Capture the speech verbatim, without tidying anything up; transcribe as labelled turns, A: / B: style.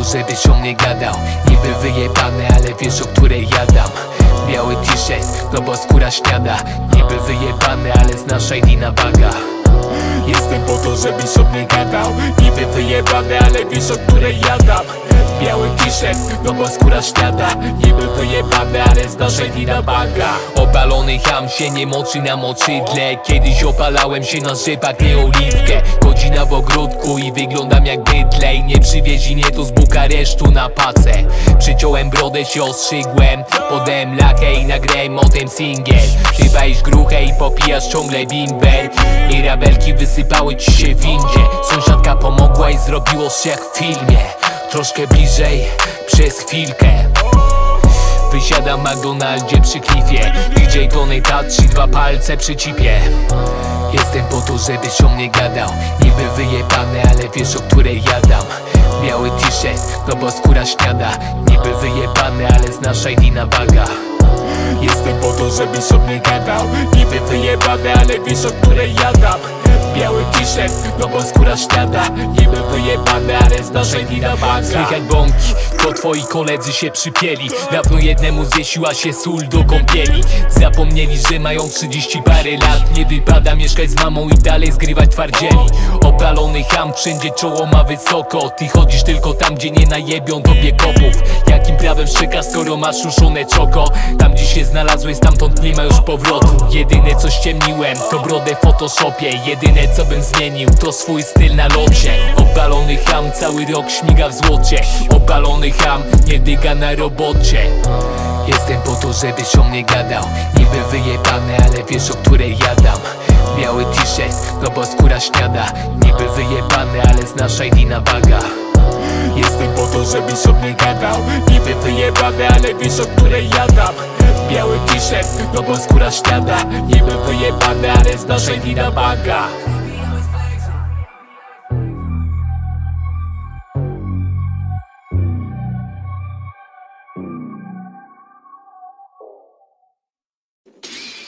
A: żebyś o mnie gadał. Niby wyjebane, ale wiesz, o której jadam. Biały t-shirt, no bo skóra śniada. Niby wyjebane, ale znasz I D na baga. Jestem po to, żebyś o mnie gadał. Niby wyjebane, ale wiesz, o której jadam. Biały t-shirt, no bo skóra śniada. Niby wyjebane, ale znasz I D na baga. Opalony cham się nie moczy na moczydle. Kiedyś opalałem się na rzepak, nie oliwkę. Godzina w ogródku i wyglądam jak bydle. I nie przywieźli mnie tu z Bukaresztu na pacę. Przyciąłem brodę, się ostrzygłem. Podałem lakę i nagrałem o tym singiel. Chyba iść gruchę i popijasz ciągle bimber. I rabelki wysypały ci się w windzie. Sąsiadka pomogła i zrobiło się jak w filmie. Troszkę bliżej, przez chwilkę. Wysiadam w McDonaldzie przy klifie. D J Tony Touch i dwa palce przy cipie. Jestem po to, żebyś o mnie gadał. Niby wyjebane, ale wiesz, o której jadam. Biały t-shirt, no bo skóra śniada. Niby wyjebane, ale znasz I D na baga. Jestem po to, żebyś o mnie gadał. Niby wyjebane, ale wiesz, o której jadam. Biały t-shirt, no bo skóra śniada. Niby wyjebane, ale znasz I D na baga. Słychać bąki, to twoi koledzy się przypieli. Dawno jednemu zwiesiła się sól do kąpieli. Zapomnieli, że mają trzydzieści parę lat. Nie wypada mieszkać z mamą i dalej zgrywać twardzieli. Opalony cham, wszędzie czoło ma wysoko. Ty chodzisz tylko tam, gdzie nie najebią tobie kopów. Jakim prawem szczeka, skoro masz uszone czoko? Tam, gdzie się znalazłeś, stamtąd nie ma już powrotu. Jedyne co ściemniłem, to brodę w Photoshopie. Jedyne co bym zmienił, to swój styl na locie. Opalony cham, cały rok śmiga w złocie. Opalony cham, nie dyga na robocie. Jestem po to, żebyś o mnie gadał. Niby wyjebane, ale wiesz, o której jadam. Biały t-shirt, no bo skóra śniada. Niby wyjebane, ale znasz I D na baga. Jestem po to, żebyś o mnie gadał. Niby wyjebane, ale wiesz, o której jadam. Biały t-shirt, no bo skóra śniada. Niby wyjebane, ale znasz I D na baga.